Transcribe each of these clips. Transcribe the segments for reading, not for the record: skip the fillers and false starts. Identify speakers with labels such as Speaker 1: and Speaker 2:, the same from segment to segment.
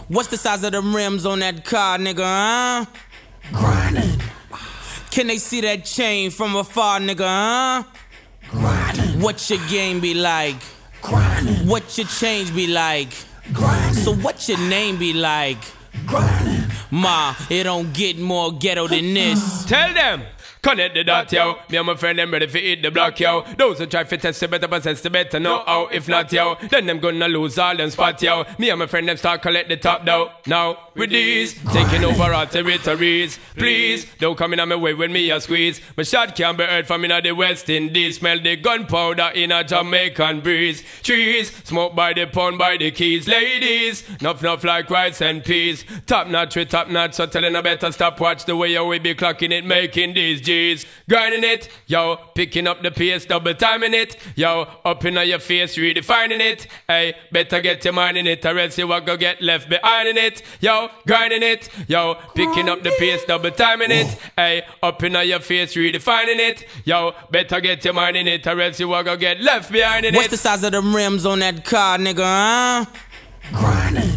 Speaker 1: What's the size of them rims on that car, nigga, huh?
Speaker 2: Grinding.
Speaker 1: Can they see that chain from afar, nigga, huh?
Speaker 2: Grinding.
Speaker 1: What your game be like?
Speaker 2: Grinding.
Speaker 1: What your change be like?
Speaker 2: Grinding.
Speaker 1: So what your name be like?
Speaker 2: Grinding.
Speaker 1: Ma, it don't get more ghetto than this.
Speaker 3: Tell them. Connect the dot, yo. Me and my friend, them ready for eat the block, yo. Those who try to test the better possess the better know how. If not, yo, then them gonna lose all them spot, yo. Me and my friend, them start collect the top, though. Now, with these, taking over our territories. Please, don't come in on my way when me a squeeze. My shot can't be heard from in the West Indies. Smell the gunpowder in a Jamaican breeze. Trees, smoke by the pound, by the keys. Ladies, nuff like rice and peas. Top notch with top notch, so telling I better stop. Watch the way you we be clocking it, making these G's. Grinding it, yo, picking up the pace, double timing it, yo, up in your face, redefining it. Hey, better get your mind in it, or else you are gonna get left behind in it. Yo, grinding it, yo, picking up the pace, double timing it. Hey, up in your face, redefining it. Yo, better get your mind in it, or else you are gonna get left behind in it.
Speaker 1: What's the size of them rims on that car, nigga, huh?
Speaker 2: Grinding.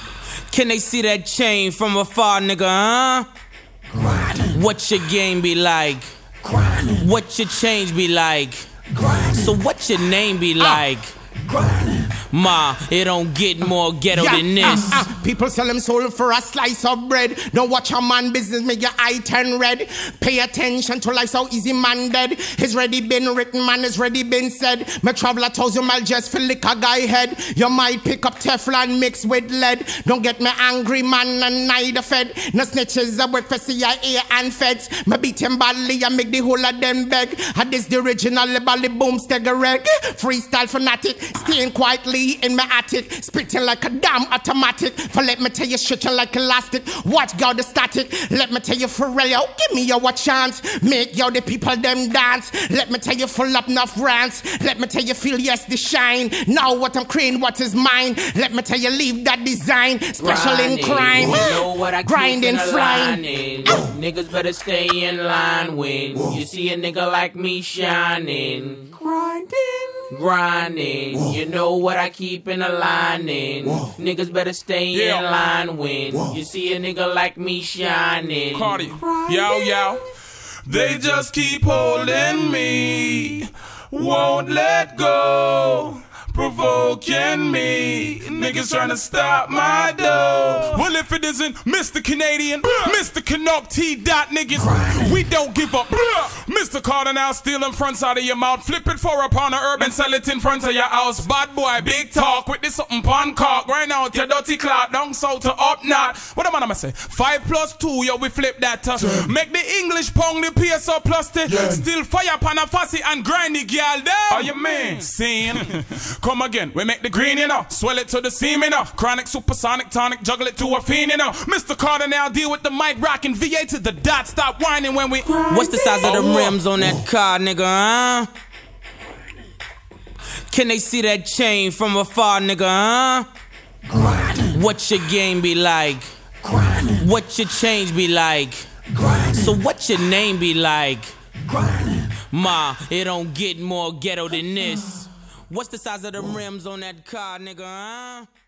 Speaker 1: Can they see that chain from afar, nigga, huh?
Speaker 2: Grinding.
Speaker 1: What your game be like?
Speaker 2: Grinding.
Speaker 1: What your change be like?
Speaker 2: Grinding.
Speaker 1: So what your name be like?
Speaker 2: Grinding.
Speaker 1: Ma, it don't get more ghetto than this.
Speaker 4: People sell them soul for a slice of bread. Don't watch a man business, make your eye turn red. Pay attention to life, how easy man dead. It's already been written, man, it's already been said. My travel 1,000 miles just for lick a guy head. You might pick up Teflon mixed with lead. Don't get me angry, man, and neither fed. No snitches, I work for CIA and feds. Me beat him badly, I make the whole of them beg. And this the original bally boom stagger reg. Freestyle fanatic, staying quietly in my attic, spitting like a damn automatic. For let me tell you, stretching like elastic. Watch God the static. Let me tell you for real, yo, give me your chance. Make yo the people them dance. Let me tell you full up enough rants. Let me tell you feel yes the shine. Now what I'm creating, what is mine. Let me tell you leave that design. Special in crime.
Speaker 1: You know what I
Speaker 4: grinding, flying.
Speaker 1: Niggas better stay in line when you see a nigga like me shining. Grinding, you know what I keep in a lining. Niggas better stay in line when you see a nigga like me shining.
Speaker 5: Cardi, yo. They just keep holding me, won't let go. Provoking me, niggas trying to stop my dough. Well, if it isn't Mr. Canadian, Mr. Canuck T. Dot niggas, we don't give up. Mr. Carter now stealing fronts out of your mouth, flip it for upon a herb and sell it in front of your house. Bad boy, big talk with this something pun cock. Right now, your dirty clout, down south to up not. What am I gonna say? 5 + 2, yo, we flip that. Make the English pound the PSO plus the still fire pan a fussy and grindy girl there. Are you mean? Scene. Come again, we make the green, you know. Swell it to the seam, you know. Chronic, supersonic, tonic, juggle it to a fiend, you know. Mr. Carter now deal with the mic rocking VA to the dot. Stop whining when we.
Speaker 1: What's the size of them rims on that car, nigga, huh? Can they see that chain from afar, nigga, huh?
Speaker 2: Grinding.
Speaker 1: What your game be like?
Speaker 2: Grinding.
Speaker 1: What your change be like?
Speaker 2: Grinding.
Speaker 1: So what your name be like?
Speaker 2: Grinding.
Speaker 1: Ma, it don't get more ghetto than this. What's the size of them rims on that car, nigga, huh?